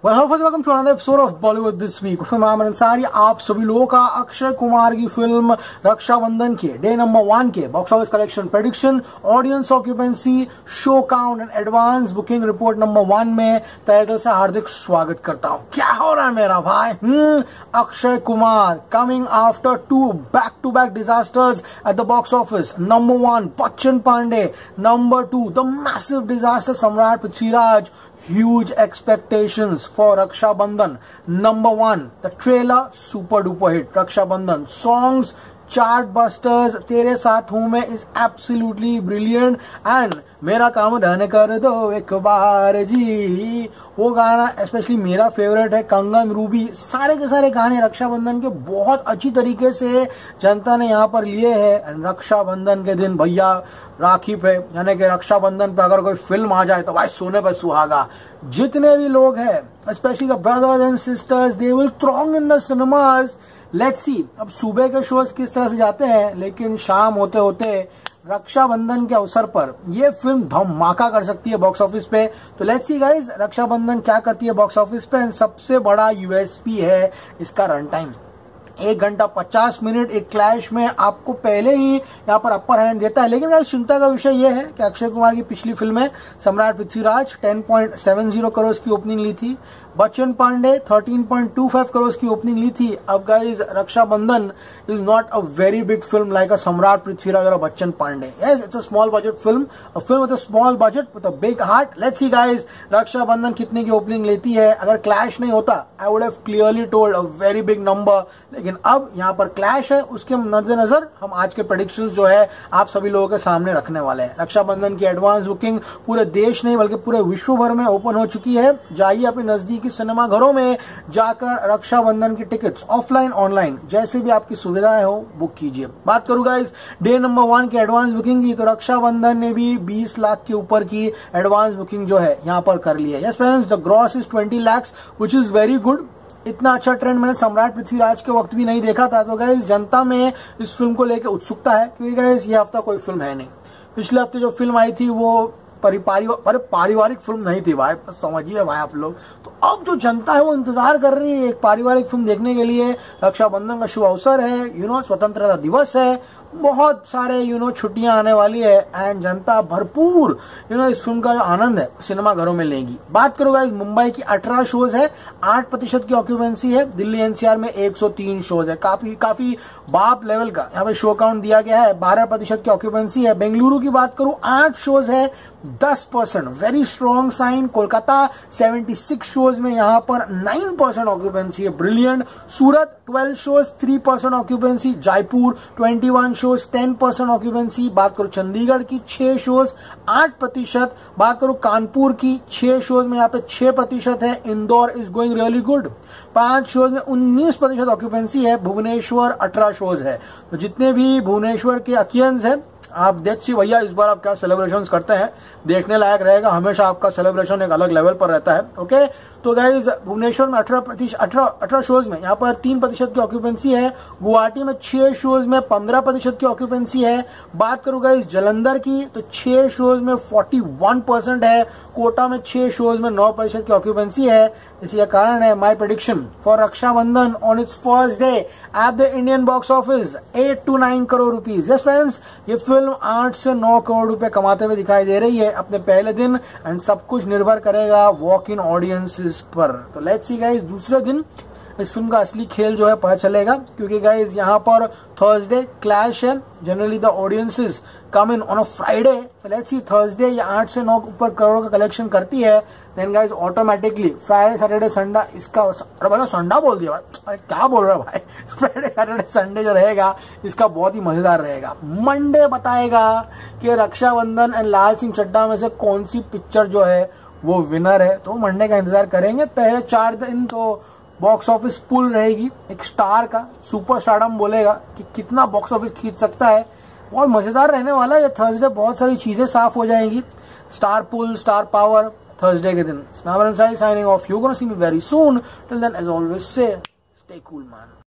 Welcome to another episode of Bollywood this week. मैं आमिर अंसारी आप सभी लोगों का अक्षय कुमार की फिल्म रक्षाबंधन के डे नंबर 1 के box office collection prediction, audience occupancy, show count and advance booking report number 1 में तहे दिल से हार्दिक स्वागत करता हूं। क्या हो रहा है मेरा भाई? Akshay Kumar coming after 2 back-to-back disasters at the box office. Number 1 Bachchan Pandey, number 2 the massive disaster Samrat Prithviraj. Huge expectations for Raksha Bandhan. Number 1, the trailer super duper hit. Raksha Bandhan songs, chart busters, तेरे साथ हूं मैं इज एब्सोल्युटली ब्रिलियंट एंड मेरा काम रहने कर दो एक बार जी, वो गाना स्पेशली मेरा फेवरेट है। कंगन, रूबी, सारे के सारे गाने रक्षाबंधन के बहुत अच्छी तरीके से जनता ने यहाँ पर लिए हैं। रक्षाबंधन के दिन भैया राखी पे यानी कि रक्षाबंधन पे अगर कोई फिल्म आ जाए तो भाई सोने पे सुहागा। जितने भी लोग हैं specially the brothers and sisters, they will throng in the cinemas. Let's see अब सुबह के शोज किस तरह से जाते हैं, लेकिन शाम होते होते रक्षाबंधन के अवसर पर ये फिल्म धमाका कर सकती है बॉक्स ऑफिस पे। तो लेट्स सी गाइस रक्षाबंधन क्या करती है बॉक्स ऑफिस पे। सबसे बड़ा यूएसपी है इसका रन टाइम, 1 घंटा 50 मिनट। एक क्लैश में आपको पहले ही यहाँ पर अपर हैंड देता है। लेकिन गाइस चिंता का विषय यह है कि अक्षय कुमार की पिछली फिल्म सम्राट पृथ्वीराज 10.70 करोड़ की ओपनिंग ली थी, बच्चन पांडे 13.25 करोड़ की ओपनिंग ली थी। अब guys Rakshabandhan is not a very big film like a Samrat Prithviraj और Bachchan Pandey. Yes, it's a small budget film, a film with a small budget with a big heart. Let's see guys Rakshabandhan कितने की ओपनिंग लेती है। अगर क्लैश नहीं होता I would have clearly told a very big number, लेकिन अब यहाँ पर क्लैश है, उसके मद्देनजर हम आज के प्रेडिक्शंस जो है आप सभी लोगों के सामने रखने वाले हैं। रक्षाबंधन की एडवांस बुकिंग पूरे देश नहीं बल्कि पूरे विश्व भर में ओपन हो चुकी है। जाइए अपने नजदीक सिनेमा घरों में जाकर रक्षाबंधन की टिकट्स ऑफलाइन ऑनलाइन जैसे भी आपकी सुविधाएं हो बुक कीजिए। बात करूं गाइस डे नंबर 1 की एडवांस बुकिंग की, तो रक्षाबंधन ने भी 20 लाख के ऊपर की एडवांस बुकिंग जो है यहां पर कर ली है। Yes friends, the gross is 20 lakh which is very good. इतना अच्छा ट्रेंड मैंने सम्राट पृथ्वीराज के वक्त भी नहीं देखा था। तो गाइस जनता में इस फिल्म को लेकर उत्सुकता है, क्योंकि गाइस ये हफ्ता कोई फिल्म है नहीं। पिछले हफ्ते जो फिल्म आई थी वो पारिवारिक फिल्म नहीं थी भाई, समझिए भाई आप लोग। तो अब जो जनता है वो इंतजार कर रही है एक पारिवारिक फिल्म देखने के लिए। रक्षाबंधन का शुभ अवसर है, स्वतंत्रता दिवस है, बहुत सारे छुट्टियां आने वाली है एंड जनता भरपूर इस फिल्म का जो आनंद है सिनेमा घरों में लेगी। बात करो गाइस मुंबई की 18 शोज है, 8% की ऑक्यूपेंसी है। दिल्ली एनसीआर में 103 शोज है, काफी बाप लेवल का यहाँ पे शो काउंट दिया गया है। 12% की ऑक्यूपेंसी है। बेंगलुरु की बात करूं 8 शोज है, 10%, very strong sign. Kolkata 76 shows में यहाँ पर 9% ऑक्यूपेंसी है, brilliant. Surat 12 shows 3% occupancy. Jaipur 21 shows 10% occupancy. बात करो चंडीगढ़ की 6 शोज 8%। बात करो कानपुर की 6 शोज में यहाँ पे 6% है। Indore is going really good, 5 shows में 19% ऑक्यूपेंसी है। भुवनेश्वर 18 शोज है। तो जितने भी भुवनेश्वर के अकियंस है आप देखिए भैया इस बार आप क्या सेलिब्रेशंस करते हैं, देखने लायक रहेगा। हमेशा आपका सेलिब्रेशन एक अलग लेवल पर रहता है। ओके, तो गाइज भुवनेश्वर में 18 शोज में यहाँ पर 3% की ऑक्यूपेंसी है। गुवाहाटी में 6 शोज में 15% की ऑक्यूपेंसी है। बात करूँ गाइज जलंधर की तो 6 शोज में 41% है। कोटा में 6 शोज में 9% की ऑक्यूपेंसी है। इसी का कारण है my prediction for Rakshabandhan on its first day at the Indian box office 8 to 9 crore rupees. Yes friends, ये फिल्म 8 से 9 करोड़ रुपए कमाते हुए दिखाई दे रही है अपने पहले दिन एंड सब कुछ निर्भर करेगा वॉक इन ऑडियंसेस पर। तो लेट्स सी गाइस दूसरे दिन इस फिल्म का असली खेल जो है पता चलेगा, क्योंकि गाइज यहाँ पर थर्सडे क्लैश है। Generally the audiences come in on a Friday. Let's see Thursday या 8 से 9 ऊपर करोड़ का कलेक्शन करती है, then guys automatically Friday Saturday Sunday इसका, अरे भाई संडा बोल दिया भाई, अरे क्या बोल रहा है भाई। फ्राइडे सैटरडे संडे जो रहेगा इसका बहुत ही मजेदार रहेगा। मंडे बताएगा कि रक्षाबंधन एंड लाल सिंह चड्ढा में से कौन सी पिक्चर जो है वो विनर है। तो मंडे का इंतजार करेंगे। पहले 4 दिन तो बॉक्स ऑफिस पुल रहेगी, एक स्टार का सुपर स्टारडम बोलेगा कि कितना बॉक्स ऑफिस खींच सकता है। बहुत मजेदार रहने वाला है ये थर्सडे, बहुत सारी चीजें साफ हो जाएंगी। Star pull, star power Thursday के दिन। मैं Aamir Ansari signing off, you gonna see me very soon. Till then as always say stay cool man.